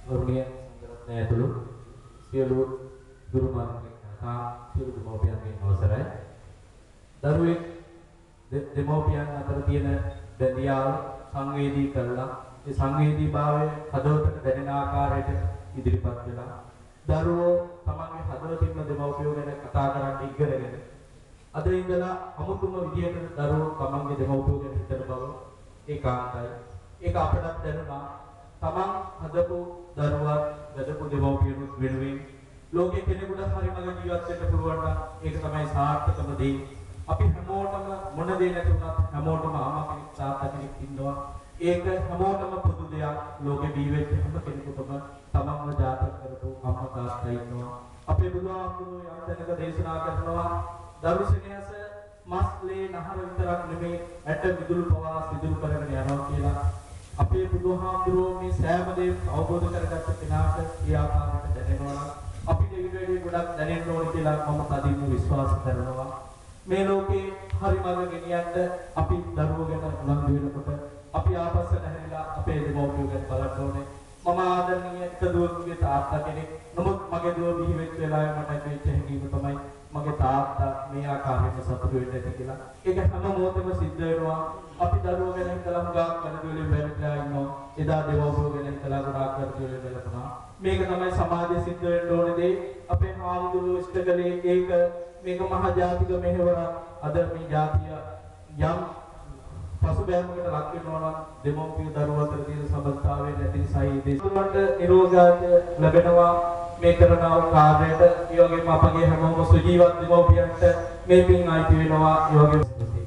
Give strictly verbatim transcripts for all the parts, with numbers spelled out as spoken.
ගෞරවනීය සංඝරත්නය ඇතුළු සියලු ගුරුමාන්ගේ කතා සියලු දෙමව්පියන්ගේ අවසරයි. දරුවෙක් දෙමව්පියන් අතර තියෙන බැඳියාව සංවේදී කරලා ඒ සංවේදීභාවය හදවතට දැනෙන ආකාරයට ඉදිරිපත් වෙලා දරුවෝ තමන්ගේ හදවතින්ම දෙමව්පියෝ ගැන කතා කරන්න ඉගෙනගෙන අද ඉඳලා අමුතුම විදියට දරුවෝ තමන්ගේ දෙමව්පියෝ ගැන හිතන බව ඒකාන්තයි. ඒක අපටත් දැනුණා. තමන් හදපු දරුවා වැදපු දෙමව්පියෝ වෙනුවෙන් ලෝකේ කෙනෙකුට හරි මඟ ජීවත් වෙන්න පුළුවන් නම් ඒක තමයි සාර්ථකම දේ. අපි හැමෝටම මොන දේ නැති වුණත් හැමෝටම අම්මා කෙනෙක් තාත්තා කෙනෙක් ඉන්නවා. ඒක හැමෝටම පොදු දෙයක්. ලෝකේ දී වෙච්ච හැම කෙනෙකුටම තමන්ව ජාතක කරපු අම්මා තාත්තා ඉන්නවා. අපේ බුදුහාමුදුරුවෝ යම් තැනක දේශනා කරනවා දරුසෙනෙහස මස්ලේ නහර විතරක් නෙමෙයි ඇට විදුලු පවා සිදුරු කරගෙන යනවා කියලා. අපේ බුදුහාමුදුරුවෝ මේ සෑම දෙයක් අවබෝධ කරගත්ත කෙනාට ඒ ආකාරයට දැනෙනවා. අපිට ඊට වැඩි ගොඩක් දැනෙන්න ඕනේ කියලා මම තදින්ම විශ්වාස කරනවා. මේ ලෝකේ හරි මඟ ගෙනියන්න අපි දරුවෝ ගැන උනන්දු වෙනකොට අපි ආපස්සට හැරිලා අපේ දෙමව්පියෝ ගැන බලන්න ඕනේ. මම ආදරණීය එක දුවකුගේ තාත්තා කෙනෙක්. නමුත් මගේ දුව බිහි වෙච්ච වෙලාවේ මට ඇතිවෙච්ච හැඟීම තමයි මගේ තාත්තා මේ ආකාරයට සතුටු වෙන්නේ නැති කියලා. ඒක හැම මොහොතෙම සිද්ධ වෙනවා. අපි දරුවෝ ගැන හිතලා හුඟක් කලබලෙ වෙලා ඉන්නවා. එදා දෙමව්පියෝ ගැන හිතලා ගොඩාක් කලබලෙ වෙලා මේක තමයි සමාජයේ සිද්ධ වෙන්න ඕනේ දේ. අපේ හාමුදුරුවෝ ඉෂ්ට කළේ ඒක. මේක මහා ජාතික මෙහෙවරක්. අද මේ ජාතිය යම් පසුබෑමකට ලක් වෙනවා නම් දෙමව්පිය දරුවෝ අතර තියෙන සම්බන්ධතාවය නැති නිසායි දේශුන්ට නිරෝධාය ලැබෙනවා මේ කරන කාර්යයට. ඒ වගේම අපගේ හැමෝම සුජීවත් දෙමව්පියන්ට මේ පින් අයිති වෙනවා. ඒ වගේම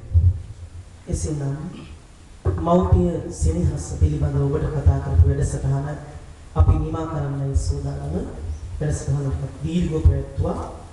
එසේනම් මව්පිය සෙනෙහස පිළිබඳව ඔබට කතා කරපු වැඩසටහන අපි නිමා කරන්නයි සූදානම්. වැඩසටහනට දීර්ඝව පැවැත්වුවා.